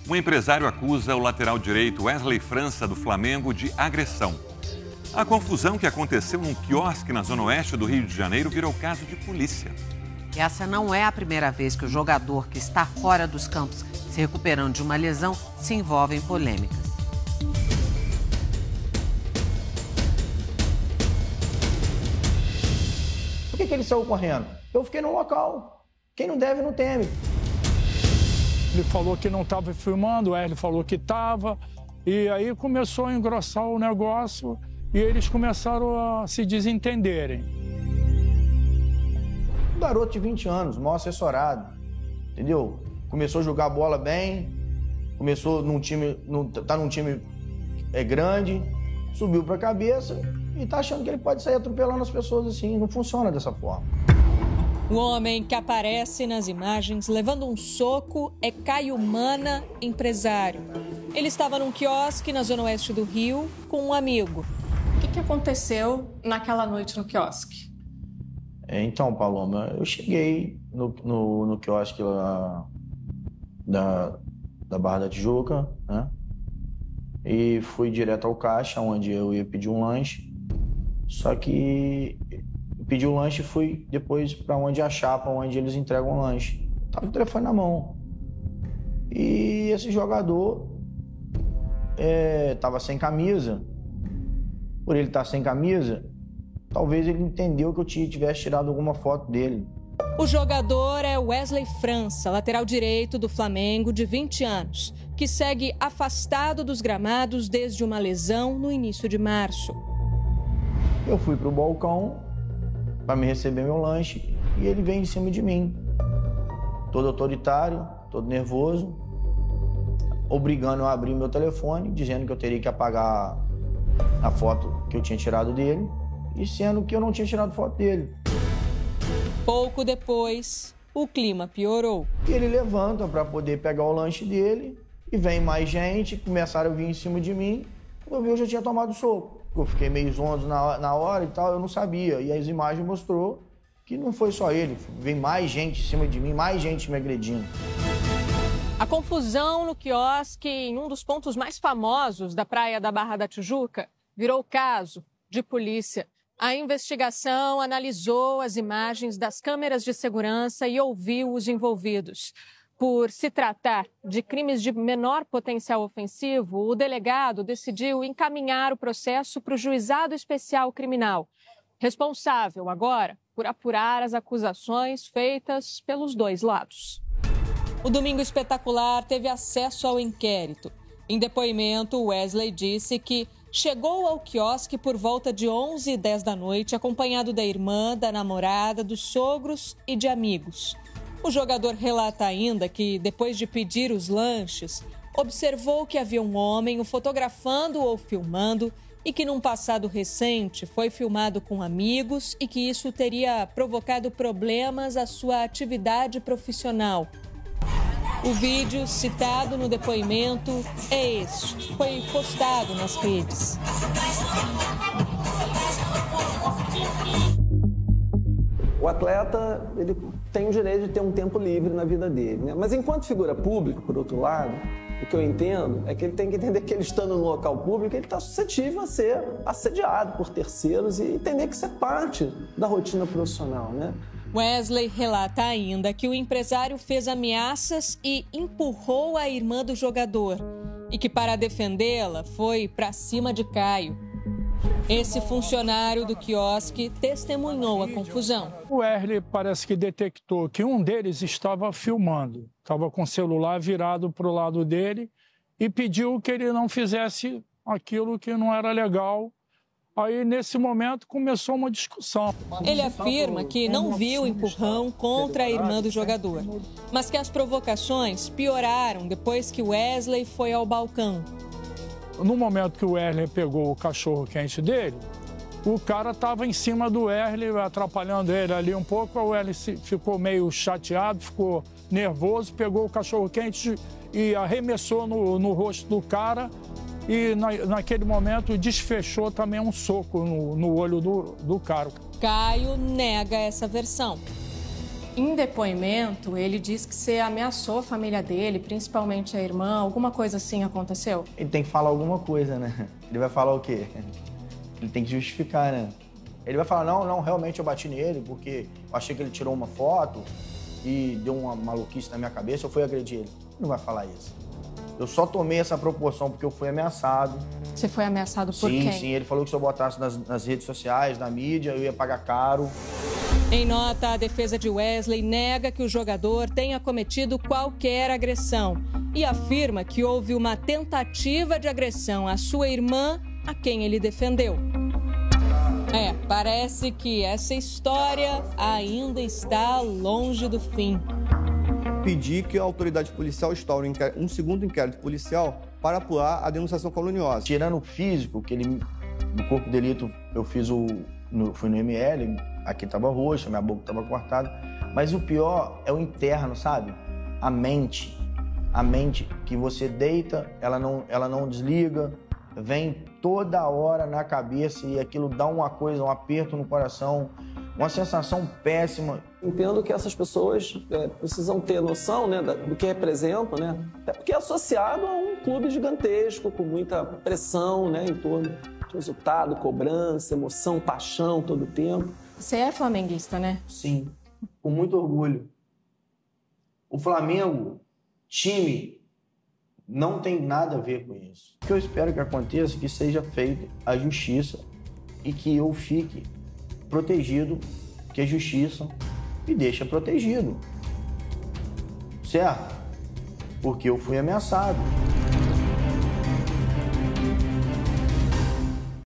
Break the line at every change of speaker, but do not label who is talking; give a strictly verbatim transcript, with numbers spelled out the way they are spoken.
Um empresário acusa o lateral direito Wesley França, do Flamengo, de agressão. A confusão que aconteceu num quiosque na zona oeste do Rio de Janeiro virou caso de polícia.
E essa não é a primeira vez que o jogador que está fora dos campos, se recuperando de uma lesão, se envolve em polêmicas.
Por que que ele saiu correndo? Eu fiquei no local. Quem não deve, não teme.
Ele falou que não estava filmando, o Wesley falou que estava. E aí começou a engrossar o negócio e eles começaram a se desentenderem.
Um garoto de vinte anos, mal assessorado, entendeu? Começou a jogar bola bem, começou num time, num, tá num time é, grande, subiu pra cabeça e tá achando que ele pode sair atropelando as pessoas assim. Não funciona dessa forma.
O homem que aparece nas imagens levando um soco é Caio Mana, empresário. Ele estava num quiosque na zona oeste do Rio com um amigo.
O que, que aconteceu naquela noite no quiosque?
É, então, Paloma, eu cheguei no, no, no quiosque lá da, da Barra da Tijuca, né? E fui direto ao caixa, onde eu ia pedir um lanche. Só que pedi o lanche e fui depois para onde é a chapa, onde eles entregam o lanche. Tava com o telefone na mão. E esse jogador é, tava sem camisa. Por ele estar sem camisa, talvez ele entendeu que eu tivesse tirado alguma foto dele.
O jogador é Wesley França, lateral direito do Flamengo, de vinte anos, que segue afastado dos gramados desde uma lesão no início de março.
Eu fui pro balcão para me receber meu lanche e ele veio em cima de mim, todo autoritário, todo nervoso, obrigando eu a abrir meu telefone, dizendo que eu teria que apagar a foto que eu tinha tirado dele, e sendo que eu não tinha tirado foto dele.
Pouco depois, o clima piorou.
E ele levanta para poder pegar o lanche dele e vem mais gente, começaram a vir em cima de mim. Quando eu vi, eu já tinha tomado soco. Eu fiquei meio zonzo na, na hora e tal, eu não sabia. E as imagens mostrou que não foi só ele, veio mais gente em cima de mim, mais gente me agredindo.
A confusão no quiosque, em um dos pontos mais famosos da praia da Barra da Tijuca, virou caso de polícia. A investigação analisou as imagens das câmeras de segurança e ouviu os envolvidos. Por se tratar de crimes de menor potencial ofensivo, o delegado decidiu encaminhar o processo para o Juizado Especial Criminal, responsável agora por apurar as acusações feitas pelos dois lados. O Domingo Espetacular teve acesso ao inquérito. Em depoimento, Wesley disse que chegou ao quiosque por volta de onze e dez da noite, acompanhado da irmã, da namorada, dos sogros e de amigos. O jogador relata ainda que, depois de pedir os lanches, observou que havia um homem o fotografando ou filmando e que, num passado recente, foi filmado com amigos e que isso teria provocado problemas à sua atividade profissional. O vídeo citado no depoimento é este, foi postado nas redes.
O atleta, ele tem o direito de ter um tempo livre na vida dele, né? Mas enquanto figura pública, por outro lado, o que eu entendo é que ele tem que entender que ele estando no local público, ele está suscetível a ser assediado por terceiros e entender que isso é parte da rotina profissional, né?
Wesley relata ainda que o empresário fez ameaças e empurrou a irmã do jogador e que, para defendê-la, foi para cima de Caio. Esse funcionário do quiosque testemunhou a confusão.
O Wesley parece que detectou que um deles estava filmando, estava com o celular virado para o lado dele e pediu que ele não fizesse aquilo que não era legal. Aí, nesse momento, começou uma discussão.
Ele afirma que não viu o empurrão contra a irmã do jogador, mas que as provocações pioraram depois que Wesley foi ao balcão.
No momento que o Wesley pegou o cachorro-quente dele, o cara estava em cima do Wesley, atrapalhando ele ali um pouco. O Wesley ficou meio chateado, ficou nervoso, pegou o cachorro-quente e arremessou no, no rosto do cara. E na, naquele momento desfechou também um soco no, no olho do, do cara.
Caio nega essa versão.
Em depoimento, ele diz que você ameaçou a família dele, principalmente a irmã. Alguma coisa assim aconteceu?
Ele tem que falar alguma coisa, né? Ele vai falar o quê? Ele tem que justificar, né? Ele vai falar, não, não, realmente eu bati nele porque eu achei que ele tirou uma foto e deu uma maluquice na minha cabeça, eu fui agredir ele. Ele não vai falar isso. Eu só tomei essa proporção porque eu fui ameaçado.
Você foi ameaçado por
sim,
quem?
Sim, sim. Ele falou que se eu botasse nas, nas redes sociais, na mídia, eu ia pagar caro.
Em nota, a defesa de Wesley nega que o jogador tenha cometido qualquer agressão e afirma que houve uma tentativa de agressão à sua irmã, a quem ele defendeu. É, parece que essa história ainda está longe do fim.
Pedir que a autoridade policial instaure um segundo inquérito policial para apurar a denunciação caluniosa.
Tirando o físico, que ele, no corpo de delito, eu fiz o, no, fui no M L, aqui estava roxa, minha boca estava cortada, mas o pior é o interno, sabe? A mente, a mente que você deita, ela não, ela não desliga, vem toda hora na cabeça e aquilo dá uma coisa, um aperto no coração, uma sensação péssima.
Entendo que essas pessoas é, precisam ter noção, né, do que representam, né? Até porque é associado a um clube gigantesco, com muita pressão, né, em torno de resultado, cobrança, emoção, paixão todo o tempo.
Você é flamenguista, né?
Sim, com muito orgulho. O Flamengo, time, não tem nada a ver com isso. O que eu espero que aconteça é que seja feita a justiça e que eu fique protegido, que a justiça me deixa protegido. Certo? Porque eu fui ameaçado.